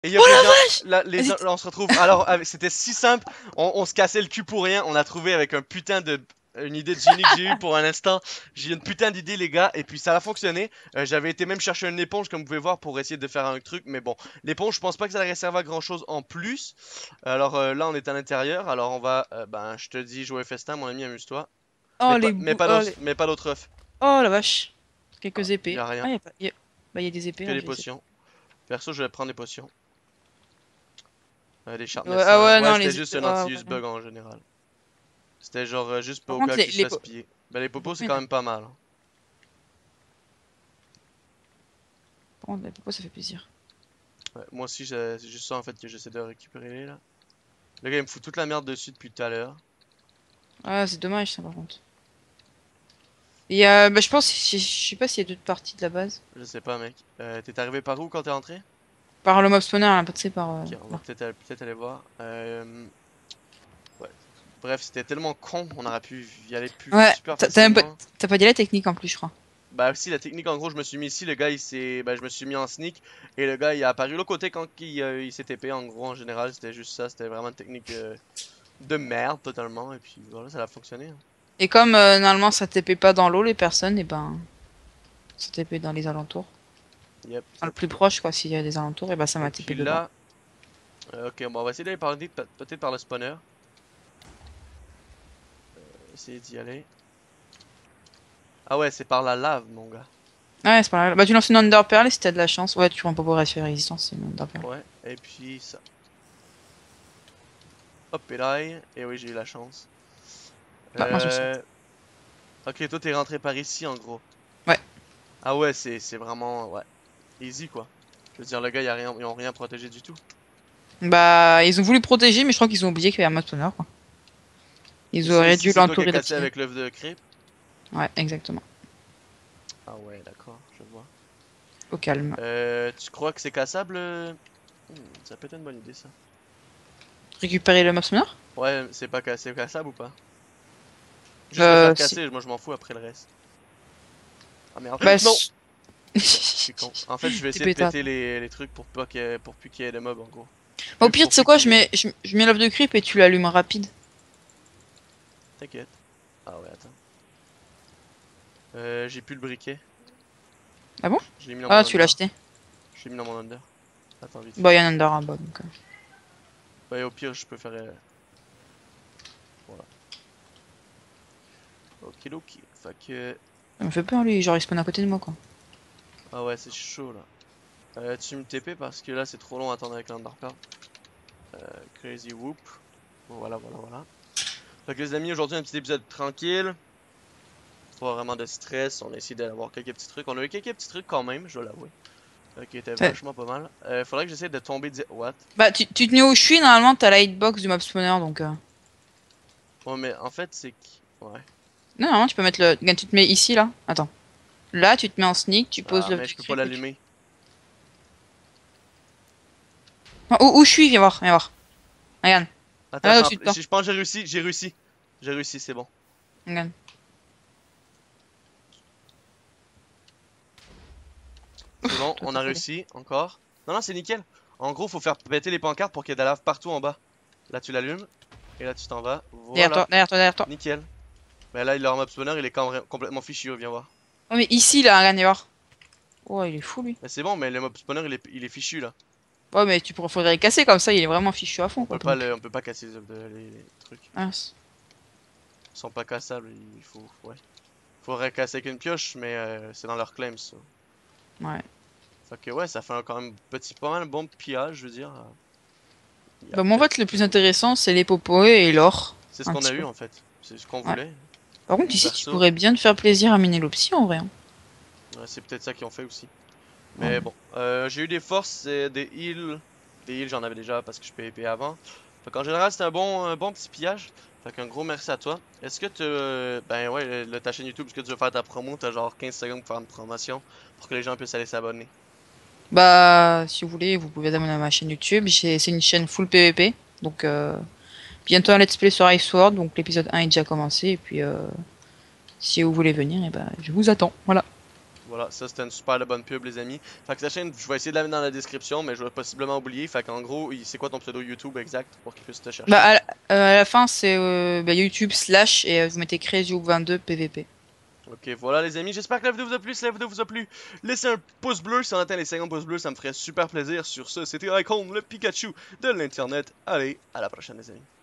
Et il y a Oh plus la rien. vache! Là, là, on se retrouve. Alors, c'était si simple. On se cassait le cul pour rien. On a trouvé avec un putain de. Une idée de génie que j'ai eue pour un instant. J'ai une putain d'idée, les gars. Et puis ça a fonctionné. J'avais été même chercher une éponge, comme vous pouvez voir, pour essayer de faire un truc. Mais bon, l'éponge, je pense pas que ça allait servir à grand chose en plus. Alors là, on est à l'intérieur. Alors on va. Ben, je te dis, jouer festin, mon ami, amuse-toi. Oh les bouts. Oh, Mais pas d'autres œufs. oh la vache. Ah, Quelques y épées. a rien. Ah, y a pas... Bah, y a des épées Que là, des j'ai essayé. potions. Perso, je vais prendre des potions. Des Ouais, ah sharpness 1. ouais, Ouais, non, c'était les juste épées. un Ah, anti-use ouais. bug en général. C'était genre juste Par au contre, cas que tu te fasses piller. Ben les les popos popos, c'est il y en quand a- même pas mal, hein. Par contre, les popos, ça fait plaisir. Ouais, moi aussi c'est juste ça en fait que j'essaie de récupérer là. Le gars il me fout toute la merde dessus depuis tout à l'heure. Ah, c'est dommage ça par contre. Et bah, je pense, je sais pas s'il y a d'autres parties de la base. Je sais pas mec. T'es arrivé par où quand t'es rentré? Par le mob spawner, là, pas tu sais, par Ok, on va là. peut-être aller voir. Ouais. Bref, c'était tellement con, on aurait pu y aller plus Ouais, super t'as même pas, facilement. t'as pas dit la technique en plus, je crois. Bah si la technique en gros je me suis mis ici, le gars il s'est. Bah je me suis mis en sneak et le gars il a apparu de l'autre côté quand il s'est TP en gros en général c'était juste ça, c'était vraiment une technique de merde totalement et puis voilà ça a fonctionné, hein. Et comme normalement ça TP pas dans l'eau, les personnes, et ben ça TP dans les alentours. Yep, Enfin, le yep, plus yep. proche, quoi, s'il y a des alentours, et ben ça Et m'a TP puis dedans. là, ok, bon, on va essayer d'aller peut-être par le spawner. Essayer d'y aller. Ah ouais, c'est par la lave, mon gars. Ouais, c'est pas mal. Bah, tu lances une Under Pearl et si t'as de la chance. Ouais, tu prends pas pour réussir résistance, c'est une Under Pearl. Ouais, et puis ça. Hop, et là, et oui, j'ai eu la chance. Bah, moi aussi. Euh... Ok, toi, t'es rentré par ici, en gros. Ouais. Ah ouais, c'est vraiment, ouais, easy, quoi. Je veux dire, le gars, ils ont rien protégé du tout. Bah, ils ont voulu protéger, mais je crois qu'ils ont oublié qu'il y avait un mode spawner, quoi. Et Ils ça auraient ici, dû c'est toi qui as l'entourer cassé d'obsidienne. avec l'œuf de creep? Ouais, exactement. Ah ouais, d'accord, je vois. Au calme. Tu crois que c'est cassable? Ça peut être une bonne idée, ça. Récupérer le mob spawner? Ouais, c'est cassable ou pas? Juste le faire Si. casser, moi je m'en fous après le reste. Ah merde. Bah, Non! Je suis con. En fait, je vais t'es essayer de pétard. péter les trucs pour pas pour plus qu'il y ait de mobs en gros. Bah, au pire, Pour tu sais plus quoi, qu'il y ait. je mets l'œuf de creep et tu l'allumes rapide. T'inquiète. Ah ouais, attends. J'ai plus le briquet. Ah bon? Je l'ai mis dans mon Ah, tu l'as under. acheté. Je l'ai mis dans mon under. Attends, vite Bah, fait. il y a un Under en bas, donc. Ouais, au pire, je peux faire. Voilà. Ok. Fait que. Ça me fait peur, lui. Genre, il spawn à côté de moi, quoi. Ah ouais, c'est chaud là. Tu me TP parce que là c'est trop long à attendre avec l'underpearl. Crazy whoop. Bon, voilà. Fait que les amis, aujourd'hui un petit épisode tranquille. Pas vraiment de stress, on a essayé d'avoir quelques petits trucs. On a eu quelques petits trucs quand même, je dois l'avouer. Qui étaient Ouais. vachement pas mal. Faudrait que j'essaie de tomber What? Bah, tu te mets où je suis, normalement, t'as la hitbox du mob spawner, donc. Ouais, mais en fait, Ouais. Non, non, tu peux mettre le. Regarde, tu te mets ici, là. Attends. Là, tu te mets en sneak, tu poses Ah, l'œuf mais de je peux pas creep et tu. l'allumer. Non, où je suis, viens voir, viens voir. Regarde. Là, Attends, au-dessus de toi. je pense que j'ai réussi. J'ai réussi, c'est bon. Regarde. C'est bon, Toi, on t'es a collé. réussi, encore. Non, c'est nickel. En gros, faut faire péter les pancartes pour qu'il y ait de la lave partout en bas. Là, tu l'allumes. Et là, tu t'en vas. Derrière Voilà. toi, derrière toi, derrière toi. Nickel. Mais là, leur mob spawner, il est complètement fichu, viens voir. Oh, mais ici, là, regarde, viens voir. Oh, il est fou, lui. Mais c'est bon, mais le mob spawner, il est fichu là. Oh, mais faudrait le casser comme ça, il est vraiment fichu à fond, quoi, ton cul. On peut pas casser les trucs. Mince. Ils sont pas cassables, il faut, ouais. Faudrait casser avec une pioche, mais c'est dans leur claim ça. Ouais. Fait que ouais, ça fait quand même pas mal bon pillage, je veux dire. Il y a Bah, moi, en peut-être. fait, le plus intéressant, c'est les popos et l'or. C'est ce Un qu'on a petit eu peu. en fait. C'est ce qu'on Ouais. voulait. Par contre, Bon, ici, tu perso, pourrais bien te faire plaisir à miner l'opsie, en vrai, hein. ouais, c'est peut-être ça qu'ils ont fait aussi. Ouais. Mais bon, j'ai eu des forces, des heals. Des heals, j'en avais déjà parce que je PvP avant. Fait qu'en général, c'était un bon petit pillage. Fait qu'un gros merci à toi. Est-ce que ben ouais, ta chaîne YouTube, est-ce que tu veux faire ta promo? T'as genre 15 secondes pour faire une promotion pour que les gens puissent aller s'abonner. Bah, si vous voulez, vous pouvez vous abonner à ma chaîne YouTube. C'est une chaîne full PVP. Donc, bientôt un let's play sur Ice Sword. Donc, l'épisode 1 est déjà commencé. Et puis, si vous voulez venir, et ben, je vous attends. Voilà. Voilà, ça c'était une super bonne pub, les amis. Fait que sa chaîne, je vais essayer de la mettre dans la description, mais je vais possiblement oublier. Fait qu'en gros, c'est quoi ton pseudo YouTube exact pour qu'il puisse te Bah, chercher? à la fin, c'est bah, YouTube slash et vous mettez Crazyhoop22 PVP. Ok, voilà les amis, j'espère que la vidéo vous a plu. Si la vidéo vous a plu, laissez un pouce bleu. Si on atteint les 50 pouces bleus, ça me ferait super plaisir. Sur ce, c'était Icon, le Pikachu de l'internet. Allez, à la prochaine les amis.